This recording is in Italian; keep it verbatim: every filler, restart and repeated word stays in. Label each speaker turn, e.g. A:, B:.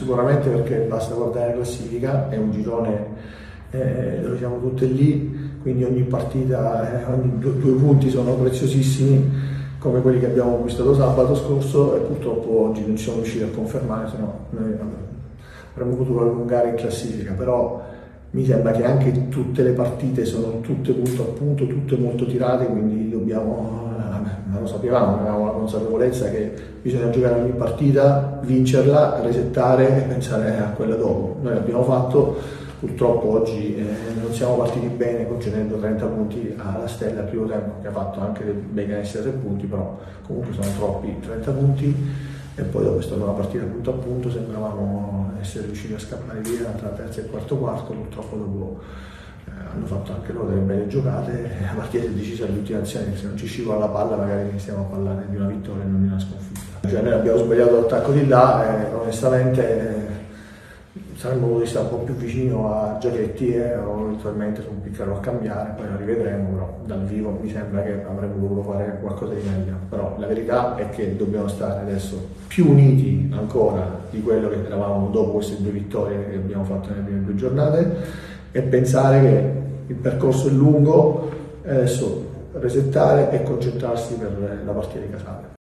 A: sicuramente perché basta guardare la classifica, è un girone eh, dove siamo tutti lì, quindi ogni partita, eh, ogni due, due punti sono preziosissimi, come quelli che abbiamo acquistato sabato scorso, e purtroppo oggi non ci siamo riusciti a confermare, se no noi avremmo potuto allungare in classifica, però mi sembra che anche tutte le partite sono tutte punto a punto, tutte molto tirate, quindi dobbiamo, ma lo sapevamo, avevamo la consapevolezza che bisogna giocare ogni partita, vincerla, resettare e pensare a quella dopo. Noi l'abbiamo fatto. Purtroppo oggi eh, non siamo partiti bene concedendo trenta punti alla Stella al primo tempo, che ha fatto anche dei bei canestri da tre punti, però comunque sono troppi trenta punti, e poi dopo è stata una partita punto a punto, sembravamo essere riusciti a scappare via tra terzo e quarto quarto, purtroppo dopo eh, hanno fatto anche loro delle belle giocate, e la partita si è decisa all'ultima azione, se non ci scivola la palla magari iniziamo a parlare di una vittoria e non di una sconfitta. Cioè, noi abbiamo sbagliato l'attacco di là e onestamente eh, saremmo voluti stare un po' più vicino a Giachetti e o eventualmente su un piccolo a cambiare, poi lo rivedremo, però dal vivo mi sembra che avremmo dovuto fare qualcosa di meglio. Però la verità è che dobbiamo stare adesso più uniti ancora di quello che eravamo dopo queste due vittorie che abbiamo fatto nelle prime due giornate, e pensare che il percorso è lungo e adesso resettare e concentrarsi per la partita di Casale.